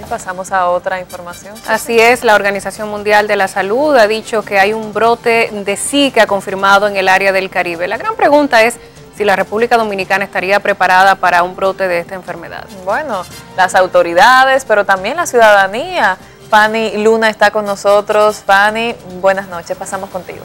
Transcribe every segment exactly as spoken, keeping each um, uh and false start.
Pasamos a otra información. Así es, la Organización Mundial de la Salud ha dicho que hay un brote de Zika confirmado en el área del Caribe. La gran pregunta es si la República Dominicana estaría preparada para un brote de esta enfermedad. Bueno, las autoridades, pero también la ciudadanía. Fanny Luna está con nosotros. Fanny, buenas noches, pasamos contigo.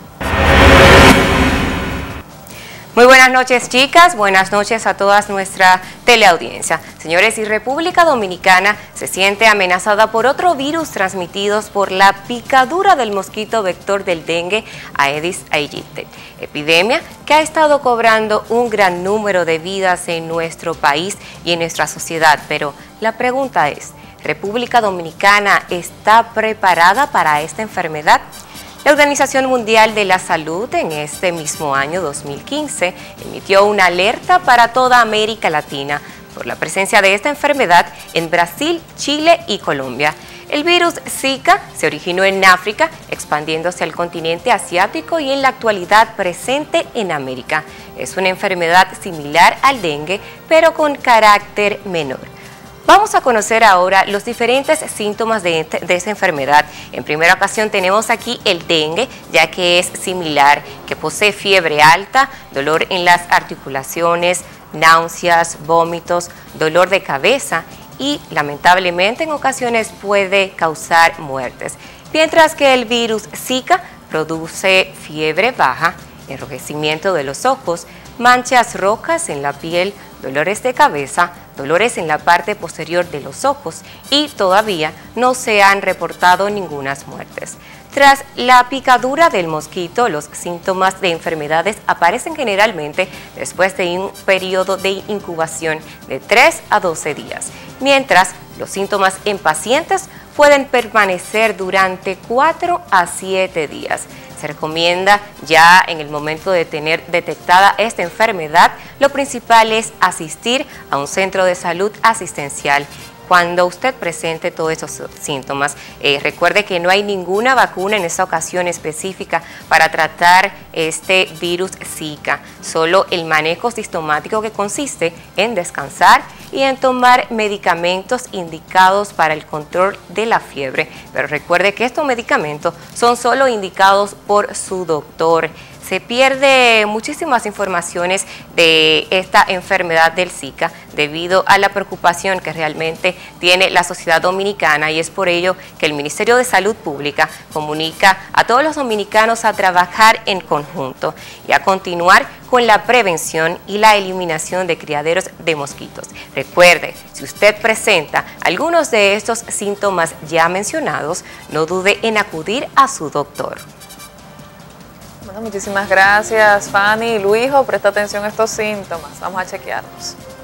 Muy buenas noches, chicas, buenas noches a toda nuestra teleaudiencia. Señores, y República Dominicana se siente amenazada por otro virus transmitido por la picadura del mosquito vector del dengue, Aedes aegypti, epidemia que ha estado cobrando un gran número de vidas en nuestro país y en nuestra sociedad. Pero la pregunta es, ¿República Dominicana está preparada para esta enfermedad? La Organización Mundial de la Salud en este mismo año dos mil quince emitió una alerta para toda América Latina por la presencia de esta enfermedad en Brasil, Chile y Colombia. El virus Zika se originó en África, expandiéndose al continente asiático y en la actualidad presente en América. Es una enfermedad similar al dengue, pero con carácter menor. Vamos a conocer ahora los diferentes síntomas de, de esta enfermedad. En primera ocasión tenemos aquí el dengue, ya que es similar, que posee fiebre alta, dolor en las articulaciones, náuseas, vómitos, dolor de cabeza y lamentablemente en ocasiones puede causar muertes. Mientras que el virus Zika produce fiebre baja, enrojecimiento de los ojos, manchas rojas en la piel, dolores de cabeza, dolores en la parte posterior de los ojos y todavía no se han reportado ninguna muertes. Tras la picadura del mosquito, los síntomas de enfermedades aparecen generalmente después de un periodo de incubación de tres a doce días, mientras los síntomas en pacientes pueden permanecer durante cuatro a siete días. Se recomienda ya en el momento de tener detectada esta enfermedad, lo principal es asistir a un centro de salud asistencial. Cuando usted presente todos esos síntomas, eh, recuerde que no hay ninguna vacuna en esta ocasión específica para tratar este virus Zika, solo el manejo sistemático que consiste en descansar y en tomar medicamentos indicados para el control de la fiebre. Pero recuerde que estos medicamentos son solo indicados por su doctor. Se pierde muchísimas informaciones de esta enfermedad del Zika debido a la preocupación que realmente tiene la sociedad dominicana, y es por ello que el Ministerio de Salud Pública comunica a todos los dominicanos a trabajar en conjunto y a continuar con la prevención y la eliminación de criaderos de mosquitos. Recuerde, si usted presenta algunos de estos síntomas ya mencionados, no dude en acudir a su doctor. Bueno, muchísimas gracias, Fanny. Luijo, presta atención a estos síntomas. Vamos a chequearlos.